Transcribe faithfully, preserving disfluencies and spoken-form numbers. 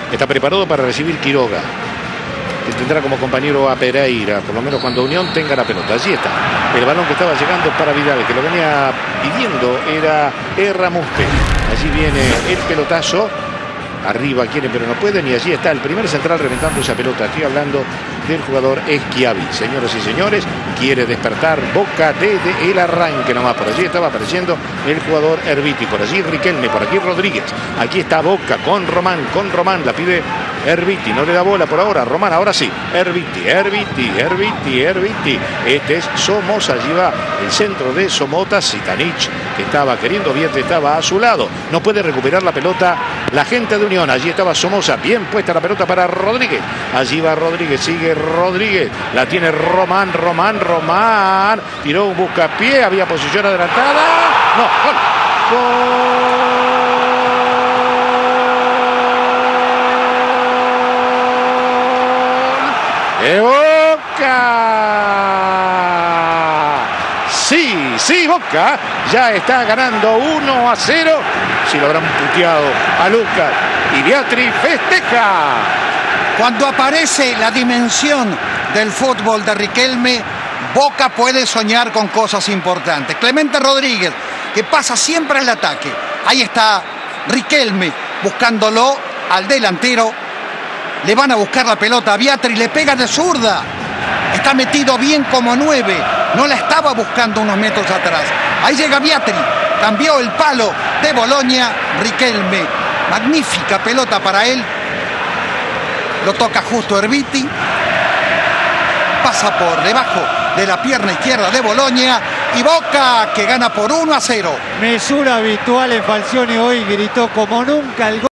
Está preparado para recibir Quiroga, que tendrá como compañero a Pereira, por lo menos cuando Unión tenga la pelota. Allí está el balón que estaba llegando para Vidal, que lo venía pidiendo era Erra Muspe. Allí viene el pelotazo. Arriba quieren pero no pueden, y allí está el primer central reventando esa pelota. Estoy hablando del jugador Schiavi. Señoras y señores, quiere despertar Boca desde el arranque nomás. Por allí estaba apareciendo el jugador Erviti, por allí Riquelme, por aquí Rodríguez. Aquí está Boca con Román, con Román, la pide Erviti, no le da bola por ahora. Román, ahora sí, Erviti, Erviti, Erviti, Erviti. Este es Somoza, allí va el centro de Somota. Zitanich, que estaba queriendo bien, estaba a su lado. No puede recuperar la pelota la gente de Unión. Allí estaba Somoza, bien puesta la pelota para Rodríguez. Allí va Rodríguez, sigue Rodríguez. La tiene Román, Román, Román. Tiró un buscapié, había posición adelantada. No, gol. Gol de Boca. Sí, sí, Boca ya está ganando uno a cero. Si lo habrán puteado a Lucas, y Beatriz festeja. Cuando aparece la dimensión del fútbol de Riquelme, Boca puede soñar con cosas importantes. Clemente Rodríguez, que pasa siempre al ataque. Ahí está Riquelme buscándolo al delantero. Le van a buscar la pelota a Beatriz, le pega de zurda. Está metido bien como nueve. No la estaba buscando unos metros atrás. Ahí llega Beatriz. Cambió el palo de Boloña. Riquelme. Magnífica pelota para él. Lo toca justo Erviti. Pasa por debajo de la pierna izquierda de Boloña. Y Boca que gana por uno a cero. Mesura habitual en Falcioni hoy, gritó como nunca el gol.